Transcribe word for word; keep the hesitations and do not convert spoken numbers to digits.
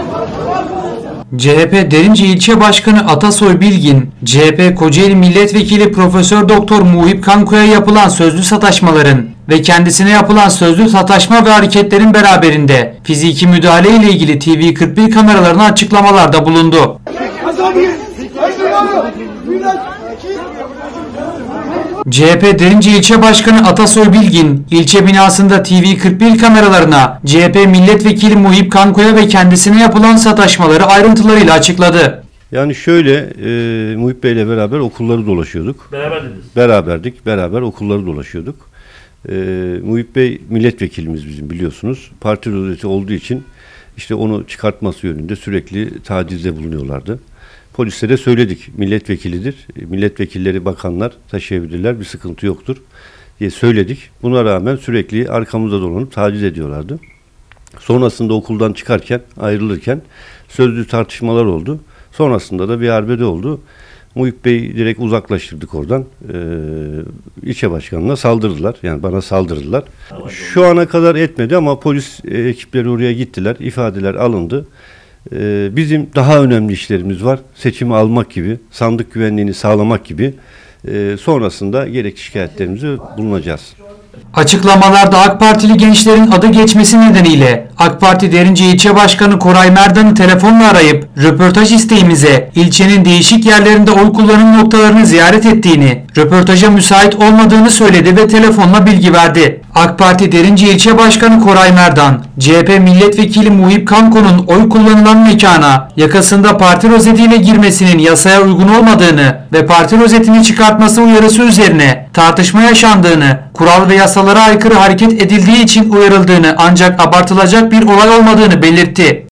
C H P Derince İlçe Başkanı Atasoy Bilgin, C H P Kocaeli Milletvekili Profesör Doktor Muhip Kanko'ya yapılan sözlü sataşmaların ve kendisine yapılan sözlü sataşma ve hareketlerin beraberinde fiziki müdahale ile ilgili T V kırk bir kameralarına açıklamalarda bulundu. C H P Derince İlçe Başkanı Atasoy Bilgin, ilçe binasında T V kırk bir kameralarına C H P Milletvekili Muhip Kanko'ya ve kendisine yapılan sataşmaları ayrıntılarıyla açıkladı. Yani şöyle, e, Muhip Bey'le beraber okulları dolaşıyorduk. Beraberdiniz. Beraberdik, beraber okulları dolaşıyorduk. E, Muhip Bey milletvekilimiz bizim, biliyorsunuz. Parti rozeti olduğu için işte onu çıkartması yönünde sürekli tacizde bulunuyorlardı. Polise de söyledik, milletvekilidir. Milletvekilleri, bakanlar taşıyabilirler, bir sıkıntı yoktur diye söyledik. Buna rağmen sürekli arkamızda dolanıp taciz ediyorlardı. Sonrasında okuldan çıkarken, ayrılırken sözlü tartışmalar oldu. Sonrasında da bir arbede oldu. Muhip Bey direkt uzaklaştırdık oradan. Ee, ilçe başkanına saldırdılar. Yani bana saldırdılar. Şu ana kadar etmedi ama polis ekipleri oraya gittiler. İfadeler alındı. Ee, bizim daha önemli işlerimiz var. Seçimi almak gibi, sandık güvenliğini sağlamak gibi. Ee, sonrasında gerekli şikayetlerimizi bulunacağız. Açıklamalarda AK Partili gençlerin adı geçmesi nedeniyle AK Parti Derince İlçe Başkanı Koray Merdan'ı telefonla arayıp röportaj isteğimize ilçenin değişik yerlerinde oy kullanım noktalarını ziyaret ettiğini, röportaja müsait olmadığını söyledi ve telefonla bilgi verdi. AK Parti Derince İlçe Başkanı Koray Merdan, C H P Milletvekili Muhip Kanko'nun oy kullanılan mekana yakasında parti rozetiyle girmesinin yasaya uygun olmadığını ve parti rozetini çıkartması uyarısı üzerine tartışma yaşandığını, kural ve yasalara aykırı hareket edildiği için uyarıldığını ancak abartılacak bir olay olmadığını belirtti.